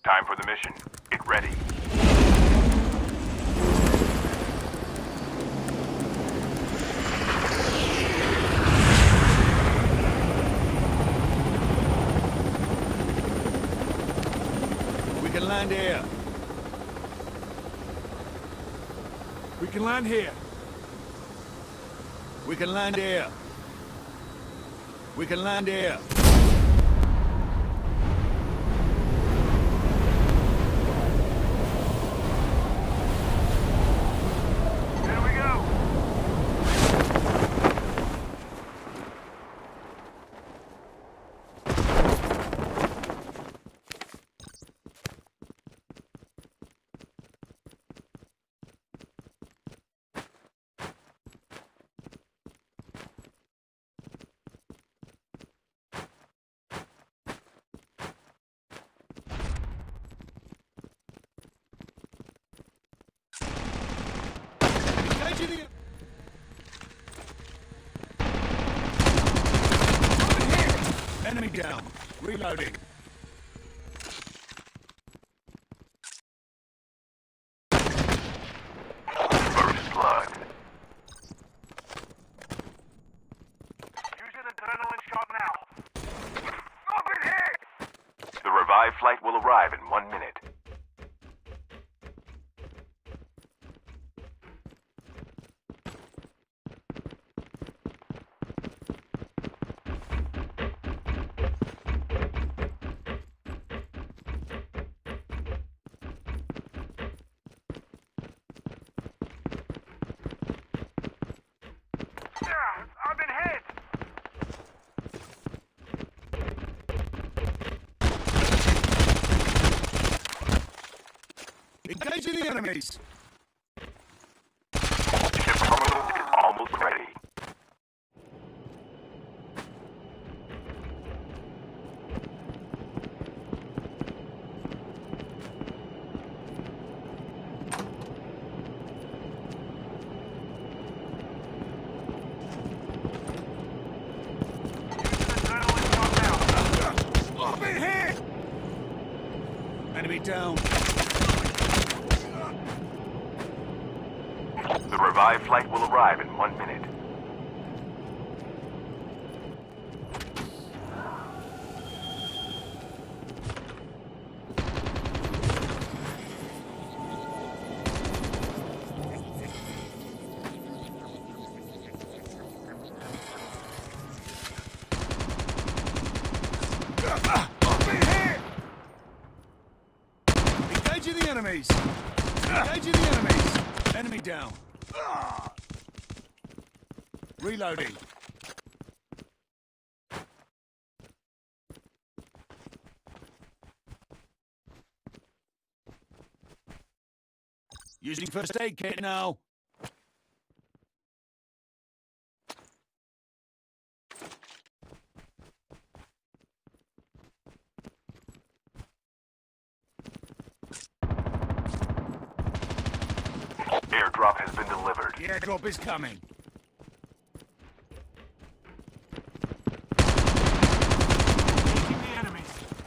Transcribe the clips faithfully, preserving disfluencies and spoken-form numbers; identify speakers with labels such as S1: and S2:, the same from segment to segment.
S1: Time for the mission. Get ready.
S2: We can land here. We can land here. We can land here. We can land here.
S1: Here we go.
S2: Enemy down. Reloading.
S1: First blood. Using adrenaline shot now. Open hit! The revived flight will arrive in one minute. I've been hit!
S2: Engaging the enemies!
S1: Ship terminal is almost ready.
S2: Enemy down.
S1: The revived flight will arrive in one minute.
S2: Engaging the enemies! Engaging the enemies! Enemy down. Reloading. Using first aid kit now.
S1: Airdrop has been delivered.
S2: The airdrop is coming. Engaging the enemies.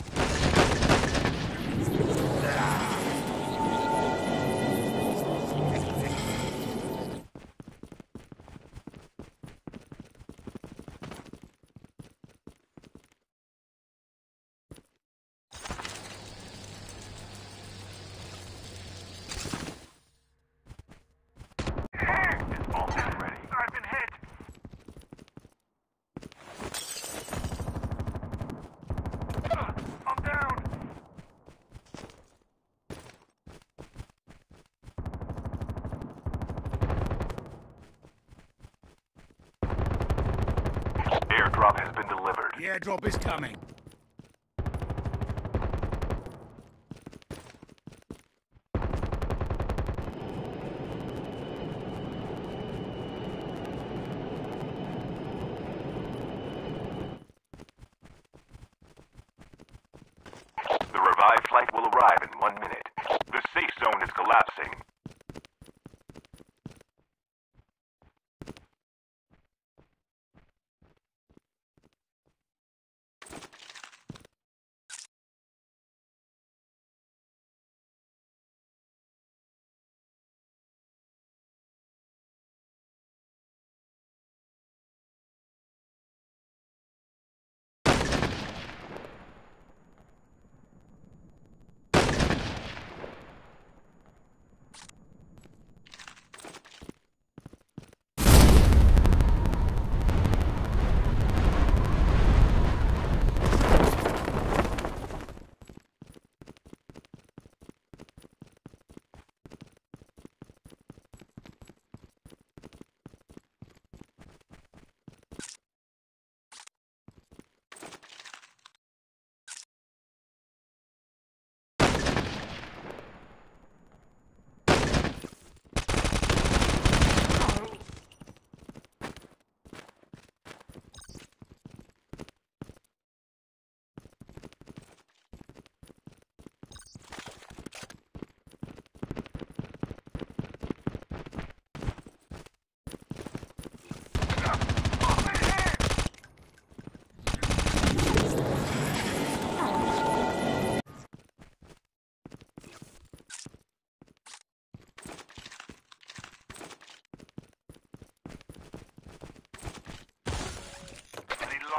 S1: Airdrop has been delivered.
S2: The airdrop is coming.
S1: The revived flight will arrive in one minute. The safe zone is collapsing.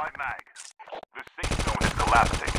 S1: Revive mag. The safe zone is collapsing.